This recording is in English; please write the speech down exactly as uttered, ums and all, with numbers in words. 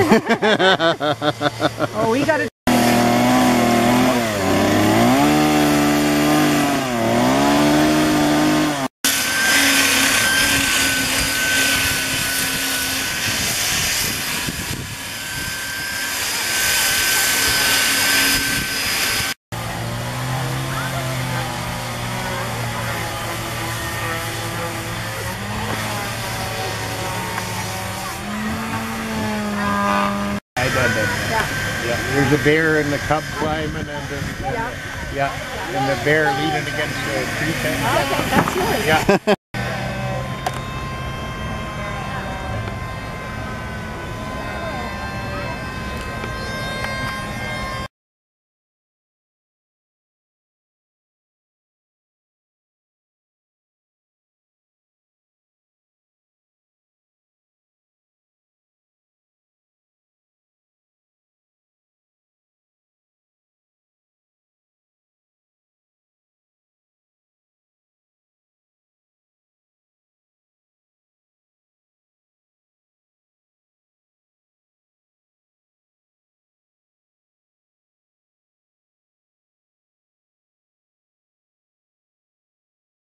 Oh, we got to. Yeah. Yeah. There's a bear and the cub climbing, and the, and Yeah. the, yeah, and the bear leaning against the tree fence. Okay, that's yours. Yeah.